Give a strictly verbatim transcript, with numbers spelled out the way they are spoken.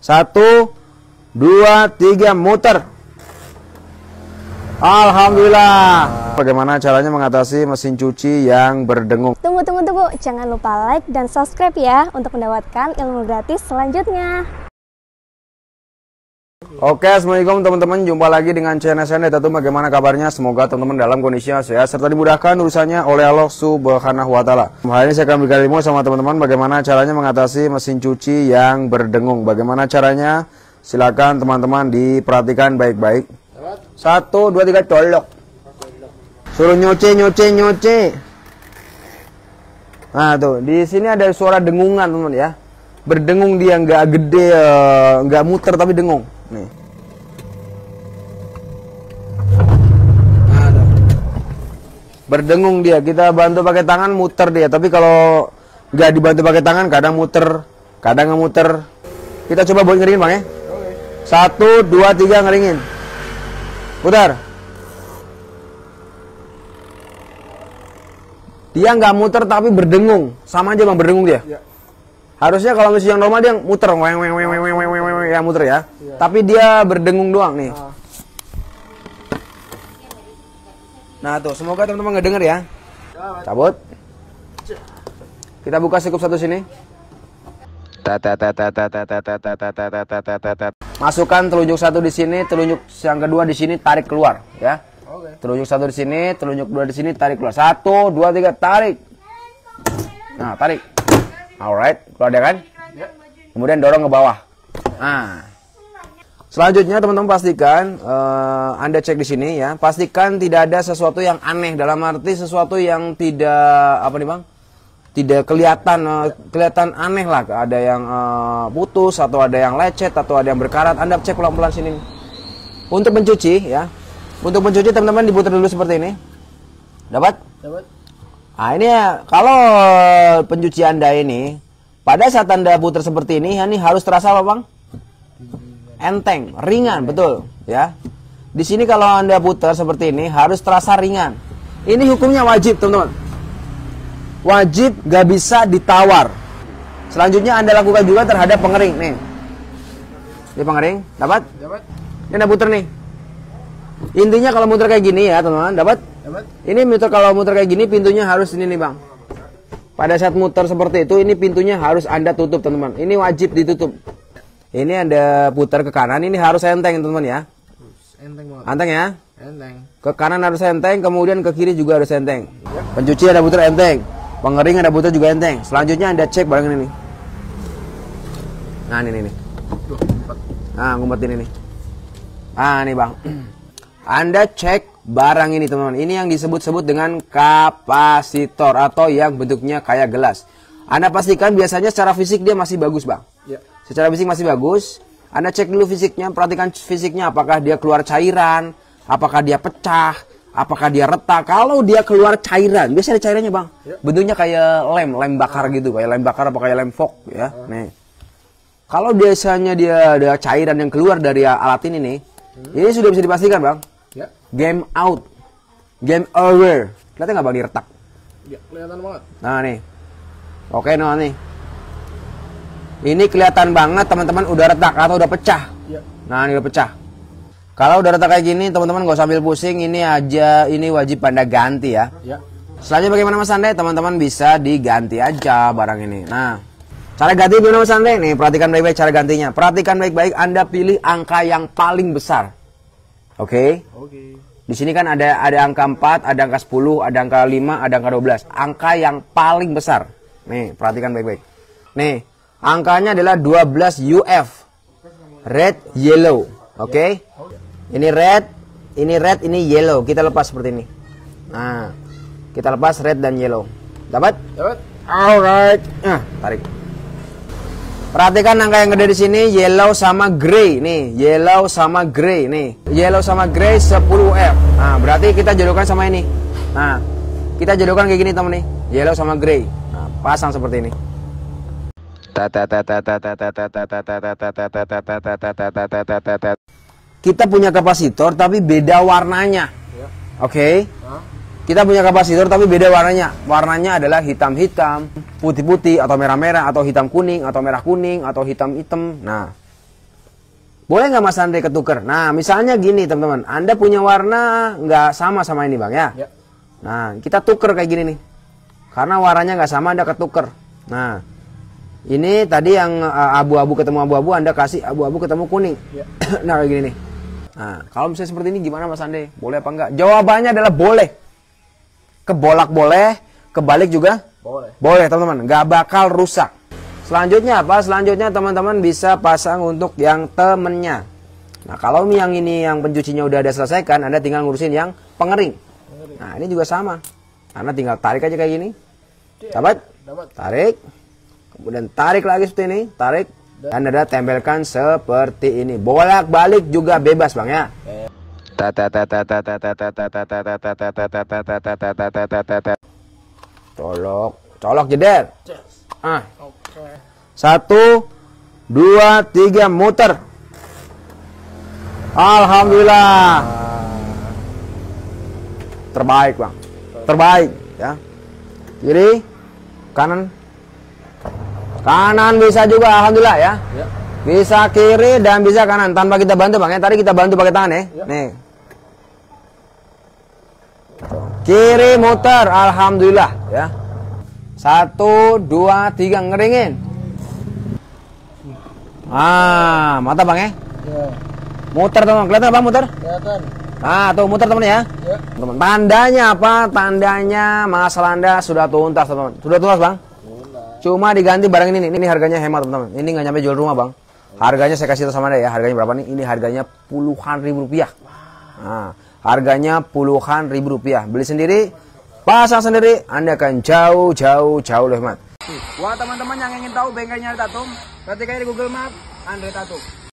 Satu, dua, tiga, muter. Alhamdulillah. Bagaimana caranya mengatasi mesin cuci yang berdengung? Tunggu, tunggu, tunggu. Jangan lupa like dan subscribe ya untuk mendapatkan ilmu gratis selanjutnya. Oke, assalamualaikum teman-teman. Jumpa lagi dengan channel saya. Tentu bagaimana kabarnya? Semoga teman-teman dalam kondisi sehat serta dimudahkan urusannya oleh Allah Subhanahu wa Ta'ala. Hari ini saya akan berikan ilmu sama teman-teman bagaimana caranya mengatasi mesin cuci yang berdengung. Bagaimana caranya? Silakan teman-teman diperhatikan baik-baik. Satu, dua, tiga, colok. Suruh nyoce, nyoce, nyoce. Nah tuh, di sini ada suara dengungan teman-teman ya. Berdengung dia, nggak gede, nggak muter tapi dengung. Nih. Nah, tuh. Berdengung dia. Kita bantu pakai tangan muter dia. Tapi kalau nggak dibantu pakai tangan, kadang muter, kadang nggak muter. Kita coba buat ngeringin bang ya. Satu, dua, tiga, ngeringin. Putar. Dia nggak muter tapi berdengung. Sama aja bang, berdengung dia. Ya. Harusnya kalau mesin yang normal dia muter, weng weng weng weng weng weng weng ya muter ya. Ya. Tapi dia berdengung doang nih. Nah, nah tuh, semoga teman-teman nggak denger ya. Cabut. Kita buka sekup satu sini. Masukkan telunjuk satu di sini, telunjuk yang kedua di sini, tarik keluar ya. Telunjuk satu di sini, telunjuk dua di sini, tarik keluar. Satu, dua, tiga, tarik. Nah, tarik. Alright, keluar dia kan? Kemudian dorong ke bawah. Nah, selanjutnya teman-teman pastikan uh, Anda cek di sini ya. Pastikan tidak ada sesuatu yang aneh, dalam arti sesuatu yang tidak apa nih bang? Tidak kelihatan uh, kelihatan aneh lah. Ada yang uh, putus atau ada yang lecet atau ada yang berkarat. Anda cek pelan-pelan sini. Untuk mencuci ya. Untuk mencuci teman-teman diputar dulu seperti ini. Dapat? Dapat. Nah ini ya, kalau pencuci Anda ini pada saat Anda putar seperti ini, ini harus terasa apa bang? Enteng, ringan, betul ya. Di sini kalau Anda putar seperti ini harus terasa ringan. Ini hukumnya wajib teman-teman. Wajib, gak bisa ditawar. Selanjutnya Anda lakukan juga terhadap pengering nih. Ini pengering, dapat? Dapat. Ini Anda putar nih. Intinya kalau muter kayak gini ya teman-teman, dapat? Dapat. Ini muter kalau muter kayak gini pintunya harus ini nih bang. Pada saat muter seperti itu, ini pintunya harus Anda tutup teman-teman. Ini wajib ditutup. Ini Anda putar ke kanan, ini harus enteng teman-teman ya. Enteng banget. Enteng ya? Enteng. Ke kanan harus enteng, kemudian ke kiri juga harus enteng. Pencuci Anda putar enteng, pengering Anda putar juga enteng. Selanjutnya Anda cek barang ini nih. Nah ini nih. Nah ngumpetin ini. Ah nih bang. Anda cek barang ini teman-teman. Ini yang disebut-sebut dengan kapasitor atau yang bentuknya kayak gelas. Anda pastikan biasanya secara fisik dia masih bagus bang. Ya. Secara fisik masih bagus. Anda cek dulu fisiknya, perhatikan fisiknya. Apakah dia keluar cairan, apakah dia pecah, apakah dia retak. Kalau dia keluar cairan, biasanya ada cairannya bang. Ya. Bentuknya kayak lem, lem bakar gitu. Kayak lem bakar apa kayak lem fog ya. Uh. Nih. Kalau biasanya dia ada cairan yang keluar dari alat ini nih. Hmm. Ini sudah bisa dipastikan bang. Ya. Game out, game over. Kelihatan nggak bang diretak? Ya, kelihatan banget. Nah nih, oke nah nih. Ini kelihatan banget teman-teman udah retak atau udah pecah. Ya. Nah ini udah pecah. Kalau udah retak kayak gini teman-teman gak usah ambil pusing. Ini aja, ini wajib Anda ganti ya. Ya. Selanjutnya bagaimana Mas Ande? Teman-teman bisa diganti aja barang ini. Nah, cara ganti gimana Mas Ande? Nih perhatikan baik-baik cara gantinya. Perhatikan baik-baik. Anda pilih angka yang paling besar. Oke. Okay. Oke. Okay. Di sini kan ada ada angka empat, ada angka sepuluh, ada angka lima, ada angka dua belas. Angka yang paling besar. Nih, perhatikan baik-baik. Nih, angkanya adalah dua belas U F. Red, yellow. Oke. Okay? Ini red, ini red, ini yellow. Kita lepas seperti ini. Nah, kita lepas red dan yellow. Dapat? Dapat. Alright. Nah, tarik. Perhatikan angka yang gede di sini, yellow sama gray nih, yellow sama gray nih, yellow sama gray sepuluh F. Nah, berarti kita jodohkan sama ini. Nah, kita jodohkan kayak gini temen nih, yellow sama gray. Nah, pasang seperti ini. Kita punya kapasitor tapi beda warnanya. Oke. Okay? Kita punya kapasitor tapi beda warnanya. Warnanya adalah hitam-hitam, putih-putih, atau merah-merah, atau hitam-kuning, atau merah-kuning, atau hitam-hitam. Nah, Boleh nggak Mas Andre ketuker? Nah, misalnya gini teman-teman, Anda punya warna nggak sama sama ini Bang ya. Ya. Nah, kita tuker kayak gini nih. Karena warnanya nggak sama, Anda ketuker. Nah, ini tadi yang abu-abu ketemu abu-abu, Anda kasih abu-abu ketemu kuning. Ya. Nah, kayak gini nih. Nah, kalau misalnya seperti ini gimana Mas Andre? Boleh apa enggak? Jawabannya adalah boleh. Kebolak boleh, kebalik juga Boleh. boleh teman-teman, nggak bakal rusak. Selanjutnya apa? Selanjutnya teman-teman bisa pasang untuk yang temennya. Nah, kalau yang ini yang pencucinya udah ada selesaikan, Anda tinggal ngurusin yang pengering. Pengering. Nah, ini juga sama. Anda tinggal tarik aja kayak gini. Dapat? Dapat. Tarik. Kemudian tarik lagi seperti ini, tarik. Dan Anda tempelkan seperti ini. Bolak-balik juga bebas, Bang ya. Colok, colok jeder. Ah. Oke. Satu, dua, tiga, muter. Alhamdulillah. Terbaik Bang. Terbaik ya. Kiri, kanan. Kanan bisa juga, alhamdulillah ya. Ya. Bisa kiri dan bisa kanan tanpa kita bantu Bang ya. Tadi kita bantu pakai tangan ya. Ya. Nih. Kiri muter, alhamdulillah ya. Satu, dua, tiga, ngeringin. Ah, mata Bang ya. Ya. Muter teman, kelihatan Bang muter? Kelihatan. Ah, tuh muter teman ya. Ya. Teman, tandanya apa? Tandanya masalah Anda sudah tuntas teman. Sudah tuntas Bang? Boleh. Cuma diganti barang ini nih. Ini harganya hemat teman-teman. Ini nggak nyampe jual rumah Bang. Harganya saya kasih tahu sama Anda ya. Harganya berapa nih? Ini harganya puluhan ribu rupiah. Nah, harganya puluhan ribu rupiah. Beli sendiri, pasang sendiri, Anda akan jauh, jauh, jauh lebih hemat. Buat teman-teman yang ingin tahu bengkelnya Andre Tatum, ketik aja di Google Map Andre Tatum.